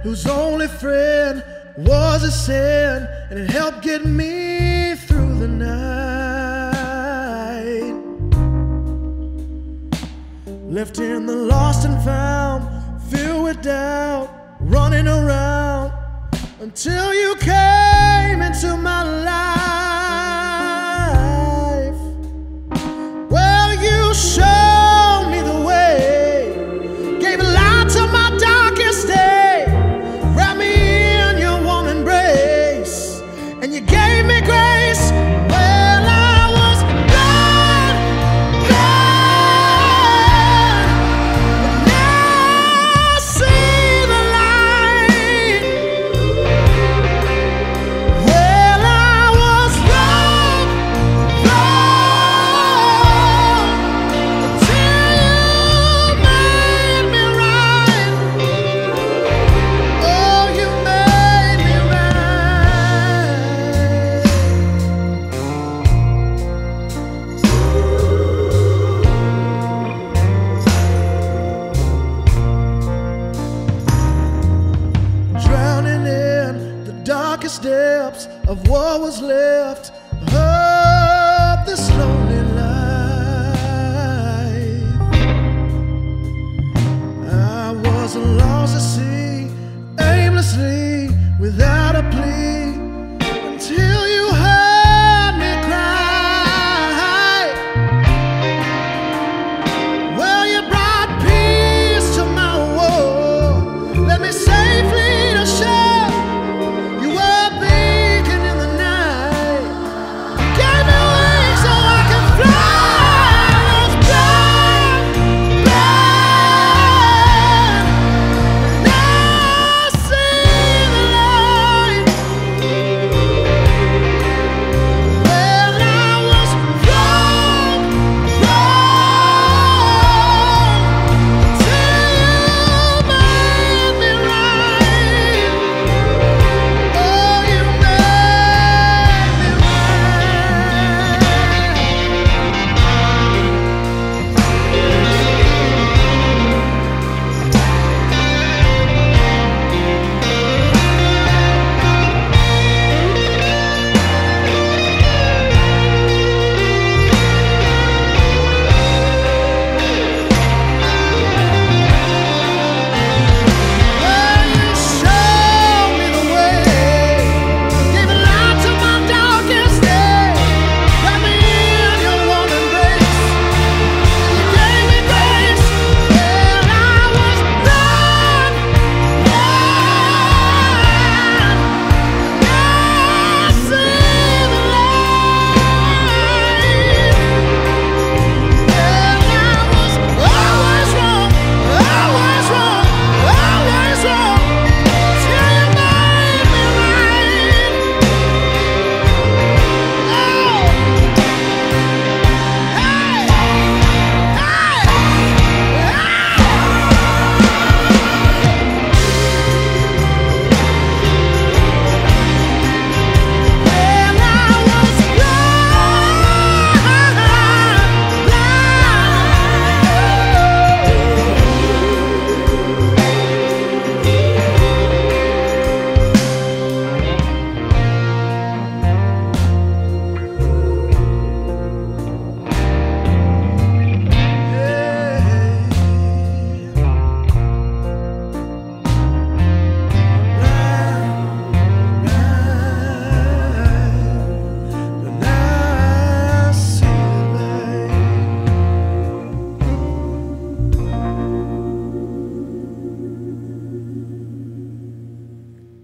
whose only friend was a sin, and it helped get me through the night. Left in the lost and found, filled with doubt, running around until you came into my life. Well, you showed me the way, gave a light to my darkest day, wrapped me in your warm embrace, and you gave me grace. Well, I was blind, but now I see the light. Well, I was wrong, until you made me right. Oh, you made me right. Drowning in the darkest depths of what was left of this lonely life. I was lost at sea, aimlessly, without a plea.